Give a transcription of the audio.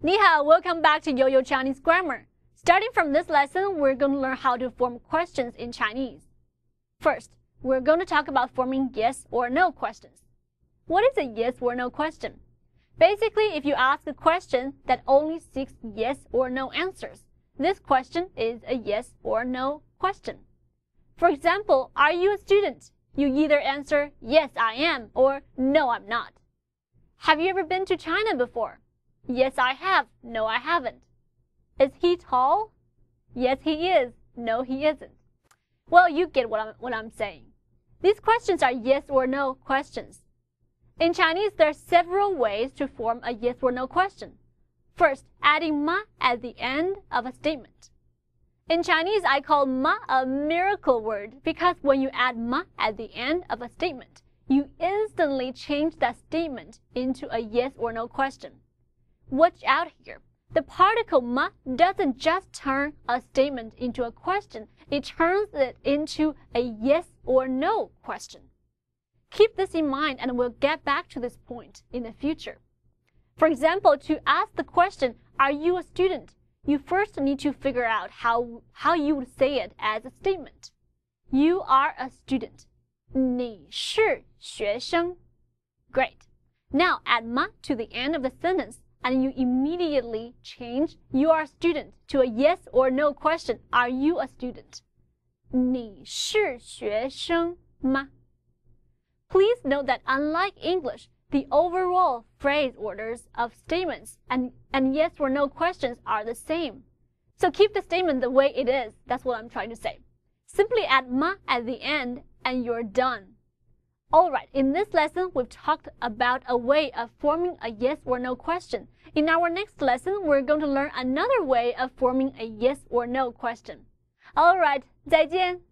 你好, welcome back to Yo-Yo Chinese Grammar. Starting from this lesson, we're going to learn how to form questions in Chinese. First, we're going to talk about forming yes or no questions. What is a yes or no question? Basically, if you ask a question that only seeks yes or no answers, this question is a yes or no question. For example, are you a student? You either answer, yes, I am, or no, I'm not. Have you ever been to China before? Yes, I have. No, I haven't. Is he tall? Yes, he is. No, he isn't. Well, you get what I'm saying. These questions are yes or no questions. In Chinese, there are several ways to form a yes or no question. First, adding ma at the end of a statement. In Chinese, I call ma a miracle word because when you add ma at the end of a statement, you instantly change that statement into a yes or no question. Watch out here. The particle ma doesn't just turn a statement into a question, it turns it into a yes or no question. Keep this in mind and we'll get back to this point in the future. For example, to ask the question, are you a student? You first need to figure out how you would say it as a statement. You are a student. 你是学生. Great. Now add ma to the end of the sentence and you immediately change you are a student to a yes or no question. Are you a student? 你是学生吗? Please note that unlike English, the overall phrase orders of statements and yes or no questions are the same. So keep the statement the way it is. That's what I'm trying to say. Simply add ma at the end and you're done. Alright, in this lesson, we've talked about a way of forming a yes or no question. In our next lesson, we're going to learn another way of forming a yes or no question. Alright, 再见!